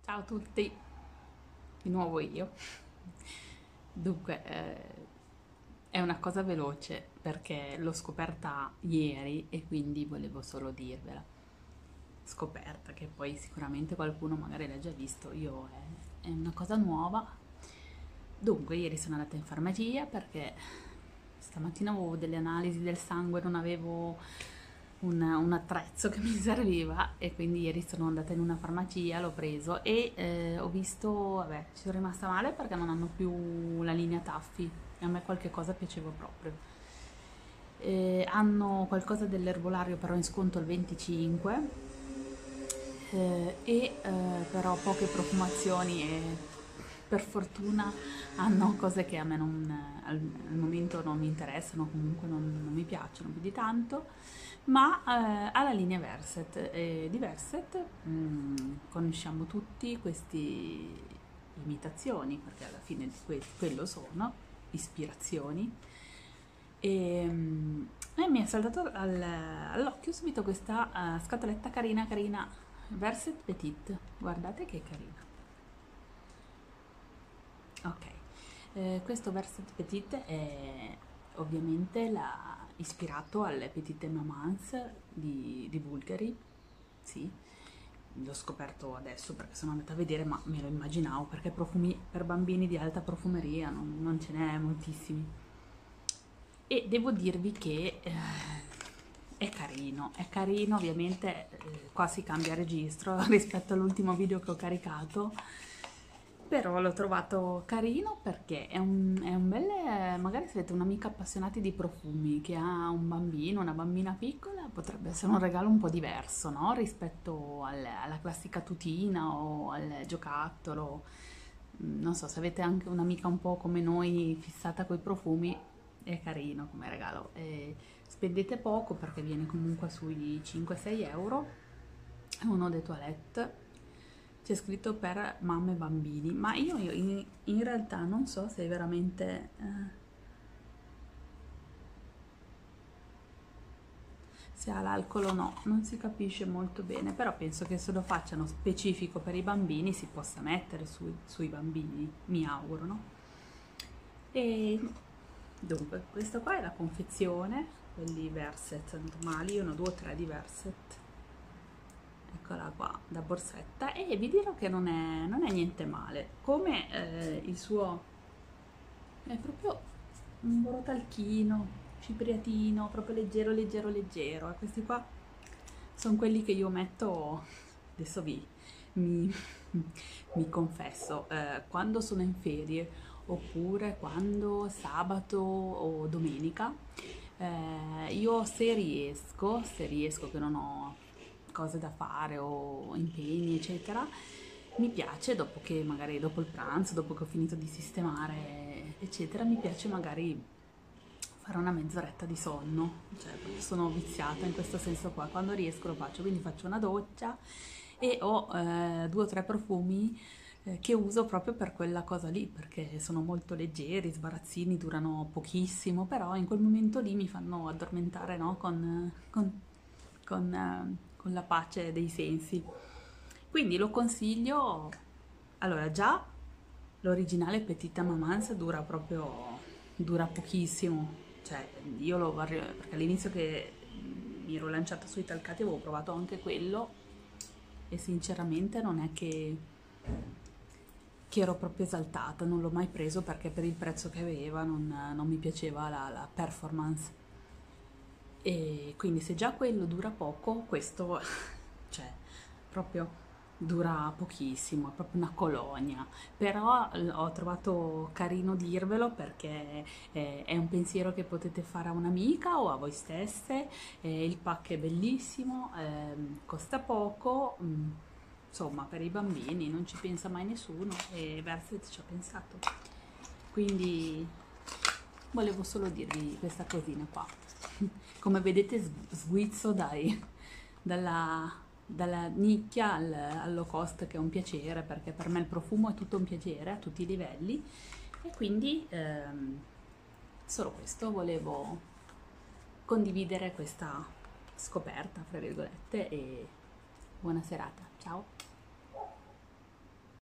Ciao a tutti, di nuovo io. Dunque, è una cosa veloce perché l'ho scoperta ieri e quindi volevo solo dirvela. Scoperta che poi sicuramente qualcuno magari l'ha già visto, è una cosa nuova. Dunque, ieri sono andata in farmacia perché stamattina avevo delle analisi del sangue, non avevo un attrezzo che mi serviva e quindi ieri sono andata in una farmacia, l'ho preso e ho visto, vabbè, ci sono rimasta male perché non hanno più la linea Taffi e a me qualche cosa piaceva proprio. Hanno qualcosa dell'erbolario però in sconto al 25 però poche profumazioni e per fortuna hanno cose che a me al momento non mi interessano, comunque non mi piacciono più di tanto, ma ha la linea Verset e di Verset conosciamo tutti queste imitazioni, perché alla fine di quello sono, ispirazioni. E mi è saltato all'occhio subito questa scatoletta carina carina, Verset Petite, guardate che carina. Ok, questo Verset Petite è ovviamente ispirato alle Petite Mamans di Bulgari, sì, l'ho scoperto adesso perché sono andata a vedere, ma me lo immaginavo perché profumi per bambini di alta profumeria non ce n'è moltissimi. E devo dirvi che è carino, ovviamente qua si cambia registro rispetto all'ultimo video che ho caricato, però l'ho trovato carino perché è un bel, magari se avete un'amica appassionati di profumi che ha un bambino, una bambina piccola, potrebbe essere un regalo un po' diverso, no? Rispetto alla classica tutina o al giocattolo. Non so, se avete anche un'amica un po' come noi fissata coi profumi, è carino come regalo. Spendete poco perché viene comunque sui 5-6 euro. È uno dei toilette. C'è scritto per mamme e bambini, ma io in realtà non so se è veramente se ha l'alcol o no, non si capisce molto bene, però penso che se lo facciano specifico per i bambini si possa mettere sui bambini, mi auguro, no? E dunque, questa qua è la confezione, quelli Verset normali, uno, due o tre di Verset. Eccola qua, da borsetta, e vi dirò che non è niente male. Come il suo è proprio un borotalchino, cipriatino, proprio leggero, leggero, leggero. E questi qua sono quelli che io metto, adesso mi, mi confesso, quando sono in ferie oppure quando sabato o domenica, io se riesco che non ho cose da fare o impegni, eccetera, mi piace dopo che magari dopo il pranzo, dopo che ho finito di sistemare, eccetera, mi piace magari fare una mezz'oretta di sonno, cioè proprio sono viziata in questo senso qua, quando riesco lo faccio, quindi faccio una doccia e ho due o tre profumi che uso proprio per quella cosa lì, perché sono molto leggeri, sbarazzini, durano pochissimo, però in quel momento lì mi fanno addormentare, no? Con la pace dei sensi. Quindi lo consiglio. Allora, già l'originale Petita Mamans dura pochissimo. Cioè, perché all'inizio che mi ero lanciata sui talcati avevo provato anche quello e sinceramente non è che ero proprio esaltata, non l'ho mai preso perché per il prezzo che aveva non mi piaceva la performance. E quindi se già quello dura poco, questo, cioè, proprio dura pochissimo, è proprio una colonia. Però ho trovato carino dirvelo perché è un pensiero che potete fare a un'amica o a voi stesse. Il pack è bellissimo, costa poco, insomma, per i bambini non ci pensa mai nessuno e Verset ci ha pensato. Quindi volevo solo dirvi questa cosina qua. Come vedete sguizzo dalla nicchia al low cost, che è un piacere, perché per me il profumo è tutto un piacere a tutti i livelli. E quindi solo questo volevo condividere questa scoperta, fra virgolette, e buona serata. Ciao!